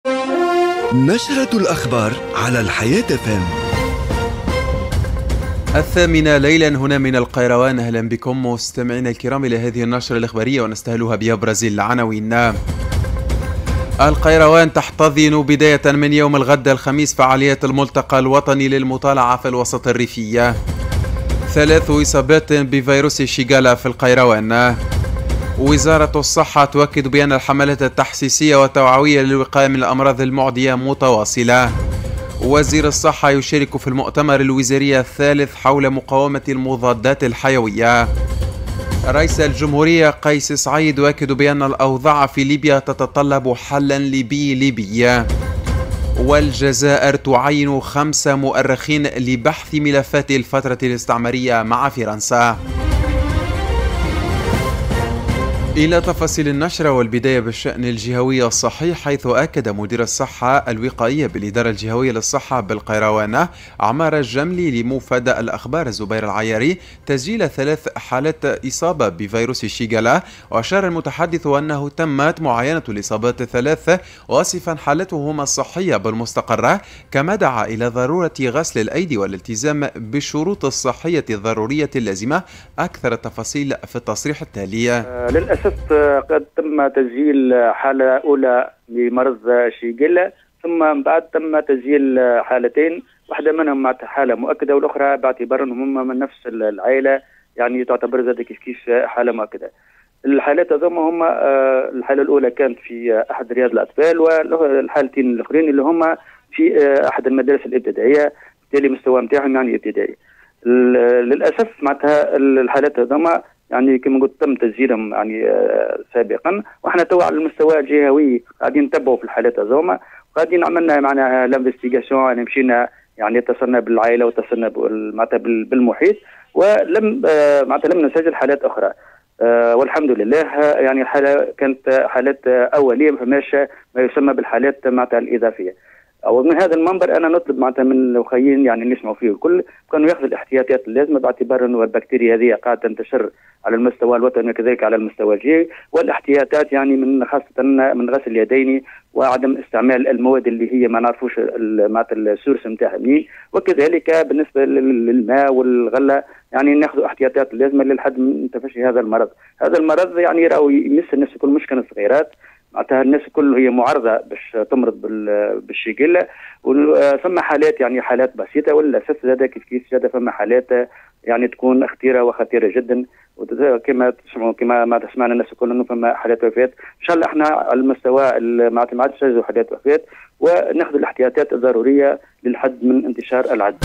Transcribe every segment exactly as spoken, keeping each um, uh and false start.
نشرة الأخبار على الحياة فم. الثامنة ليلا هنا من القيروان. أهلا بكم مستمعينا الكرام إلى هذه النشرة الإخبارية ونستهلها بأبرز العناوين. القيروان تحتضن بداية من يوم الغد الخميس فعاليات الملتقى الوطني للمطالعة في الوسط الريفي. ثلاث إصابات بفيروس شيغالا في القيروان. وزارة الصحة تؤكد بأن الحملات التحسيسية والتوعوية للوقاية من الأمراض المعدية متواصلة. وزير الصحة يشارك في المؤتمر الوزاري الثالث حول مقاومة المضادات الحيوية. رئيس الجمهورية قيس سعيد يؤكد بأن الأوضاع في ليبيا تتطلب حلا ليبي ليبي. والجزائر تعين خمس مؤرخين لبحث ملفات الفترة الاستعمارية مع فرنسا. إلى تفاصيل النشرة والبداية بالشأن الجهوي الصحي، حيث أكد مدير الصحة الوقائية بالإدارة الجهوية للصحة بالقيروان عمار الجملي لمفادى الأخبار الزبير العياري تسجيل ثلاث حالات إصابة بفيروس شيغالا، وأشار المتحدث أنه تمت معاينة الإصابات الثلاث واصفا حالتهما الصحية بالمستقرة، كما دعا إلى ضرورة غسل الأيدي والالتزام بالشروط الصحية الضرورية اللازمة. أكثر التفاصيل في التصريح التالي. للأسف قد تم تسجيل حالة أولى لمرض شيغالا، ثم بعد تم تسجيل حالتين، واحدة منهم مع حالة مؤكدة والأخرى باعتبار أنهم هم من نفس العائلة، يعني تعتبر ذات كيف كيف حالة مؤكدة. الحالات هذوما هم الحالة الأولى كانت في أحد رياض الأطفال، والحالتين الأخرين اللي هم في أحد المدارس الابتدائية، بالتالي مستوى نتاعهم يعني ابتدائي. للأسف معناتها الحالات هذوما يعني كما قلت تم تسجيلهم يعني آه سابقا، واحنا تو على المستوى الجهوي قاعدين نتبعوا في الحالات هذوما، وقاعدين عملنا معناها لانفستيغاسيون، يعني مشينا يعني اتصلنا بالعائله واتصلنا معناتها بالمحيط، ولم آه معناتها لم نسجل حالات اخرى. آه والحمد لله يعني الحاله كانت حالات اوليه، ما فماش ما يسمى بالحالات معناتها الاضافيه. ومن هذا المنبر انا نطلب معناتها من الاخوين يعني نسمعوا فيه الكل كانوا ياخذوا الاحتياطات اللازمه، باعتبار انه البكتيريا هذه قاعده تنتشر على المستوى الوطني وكذلك على المستوى الجهوي، والاحتياطات يعني من خاصه من غسل اليدين وعدم استعمال المواد اللي هي ما نعرفوش معناتها السورس نتاعها منين، وكذلك بالنسبه للماء والغله يعني ناخذوا احتياطات اللازمه للحد من تفشي هذا المرض. هذا المرض يعني راهو يمس الناس الكل، مش كان الصغيرات، معناتها الناس الكل هي معرضه باش تمرض بالشيغالا، وثم حالات يعني حالات بسيطه، وللاسف زاد كيف كيف زاد فما حالات يعني تكون خطيره وخطيره جدا، كما تسمعوا كما ما تسمعنا الناس الكل انه فما حالات وفاه. ان شاء الله احنا على المستوى معناتها ما عادش نسجلوا حالات وفاه، وناخذ الاحتياطات الضروريه للحد من انتشار العدوى.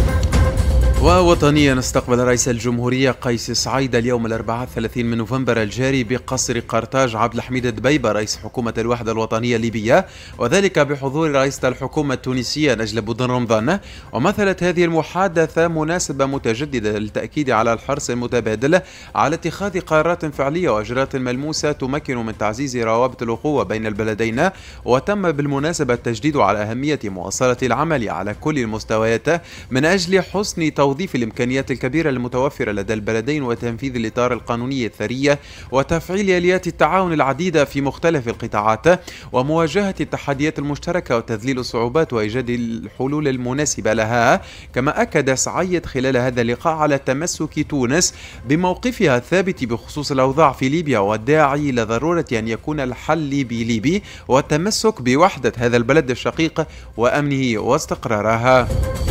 ووطنيا استقبل رئيس الجمهورية قيس سعيد اليوم الأربعاء ثلاثين من نوفمبر الجاري بقصر قرطاج عبد الحميد دبيبة رئيس حكومة الوحدة الوطنية الليبية، وذلك بحضور رئيسة الحكومة التونسية نجلة بودن رمضان. ومثلت هذه المحادثة مناسبة متجددة للتأكيد على الحرص المتبادل على اتخاذ قرارات فعلية وإجراءات ملموسة تمكن من تعزيز روابط الأخوة بين البلدين. وتم بالمناسبة التشديد على أهمية مواصلة العمل على كل المستويات من أجل حسن توظيف توظيف الإمكانيات الكبيرة المتوفرة لدى البلدين وتنفيذ الإطار القانوني الثري وتفعيل آليات التعاون العديدة في مختلف القطاعات ومواجهة التحديات المشتركة وتذليل الصعوبات وإيجاد الحلول المناسبة لها. كما أكد سعيد خلال هذا اللقاء على تمسك تونس بموقفها الثابت بخصوص الأوضاع في ليبيا، والداعي إلى ضرورة أن يكون الحل ليبي ليبي والتمسك بوحدة هذا البلد الشقيق وأمنه واستقرارها.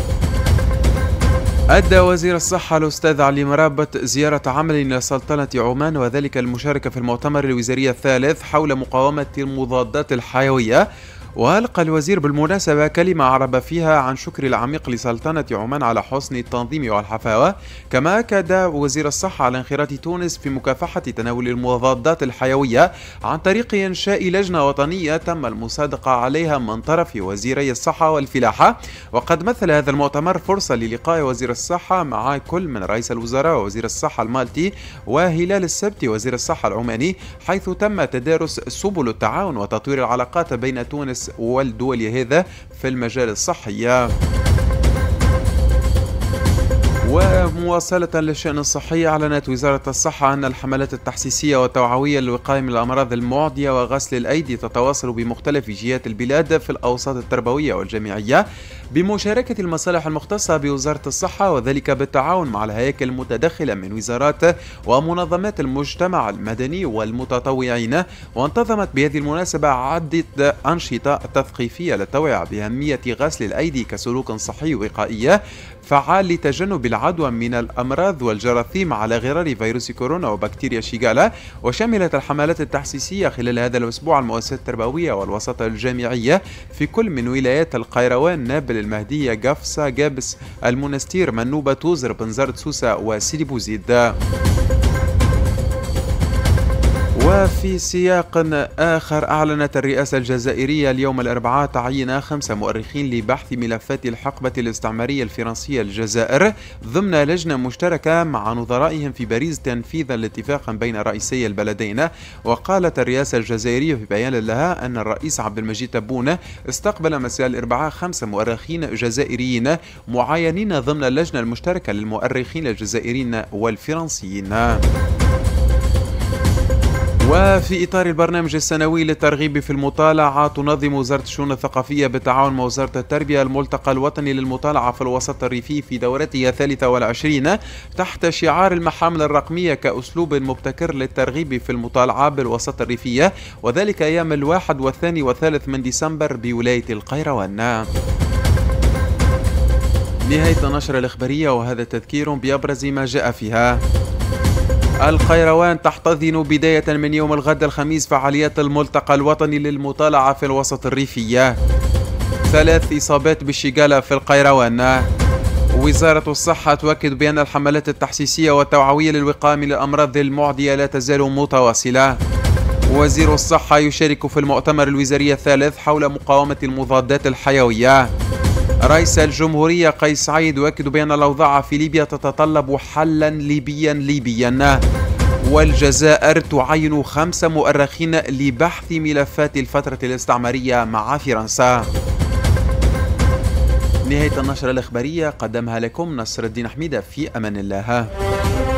أدى وزير الصحة الأستاذ علي مرابط زيارة عمل إلى سلطنة عمان، وذلك المشاركة في المؤتمر الوزاري الثالث حول مقاومة المضادات الحيوية. وألقى الوزير بالمناسبة كلمة عرب فيها عن شكر العميق لسلطنة عمان على حسن التنظيم والحفاوة. كما أكد وزير الصحة على انخراط تونس في مكافحة تناول المضادات الحيوية عن طريق إنشاء لجنة وطنية تم المصادقة عليها من طرف وزيري الصحة والفلاحة. وقد مثل هذا المؤتمر فرصة للقاء وزير الصحة مع كل من رئيس الوزراء ووزير الصحة المالتي وهلال السبتي وزير الصحة العماني، حيث تم تدارس سبل التعاون وتطوير العلاقات بين تونس والدول هذا في المجال الصحي. ومواصلة للشأن الصحي، أعلنت وزارة الصحة أن الحملات التحسيسية والتوعوية للوقاية من الأمراض المعدية وغسل الأيدي تتواصل بمختلف جهات البلاد في الأوساط التربوية والجامعية بمشاركة المصالح المختصة بوزارة الصحة، وذلك بالتعاون مع الهياكل المتدخلة من وزارات ومنظمات المجتمع المدني والمتطوعين. وانتظمت بهذه المناسبة عدة أنشطة تثقيفية للتوعية بأهمية غسل الأيدي كسلوك صحي وقائي فعال لتجنب العدوى من الأمراض والجراثيم على غرار فيروس كورونا وبكتيريا شيغالا. وشملت الحملات التحسيسية خلال هذا الأسبوع المؤسسات التربوية والوسط الجامعية في كل من ولايات القيروان، نابل، المهدية، قفصة، قابس، المنستير، منوبة، توزر، بنزرت، سوسة وسيدي بوزيد. وفي سياق آخر، أعلنت الرئاسة الجزائرية اليوم الأربعاء تعيين خمسة مؤرخين لبحث ملفات الحقبة الاستعمارية الفرنسية للجزائر ضمن لجنة مشتركة مع نظرائهم في باريس تنفيذا لاتفاق بين رئيسي البلدين. وقالت الرئاسة الجزائرية في بيان لها أن الرئيس عبد المجيد تبون استقبل مساء الأربعاء خمسة مؤرخين جزائريين معينين ضمن اللجنة المشتركة للمؤرخين الجزائريين والفرنسيين. وفي إطار البرنامج السنوي للترغيب في المطالعة، تنظم وزارة الشؤون الثقافية بالتعاون مع وزارة التربية الملتقى الوطني للمطالعة في الوسط الريفي في دورته الثالثة والعشرين تحت شعار المحامل الرقمية كأسلوب مبتكر للترغيب في المطالعة بالوسط الريفية، وذلك أيام الواحد والثاني والثالث من ديسمبر بولاية القيروان. نهاية النشرة الإخبارية، وهذا تذكير بأبرز ما جاء فيها. القيروان تحتضن بداية من يوم الغد الخميس فعاليات الملتقى الوطني للمطالعة في الوسط الريفي. ثلاث إصابات بالشيغالا في القيروان. وزارة الصحة تؤكد بأن الحملات التحسيسية والتوعوية للوقاية من الأمراض المعدية لا تزال متواصلة. وزير الصحة يشارك في المؤتمر الوزاري الثالث حول مقاومة المضادات الحيوية. رئيس الجمهورية قيس سعيد يؤكد بأن الأوضاع في ليبيا تتطلب حلا ليبيا ليبيا. والجزائر تعين خمس مؤرخين لبحث ملفات الفترة الاستعمارية مع فرنسا. نهاية النشرة الإخبارية قدمها لكم نصر الدين حميدة، في أمان الله.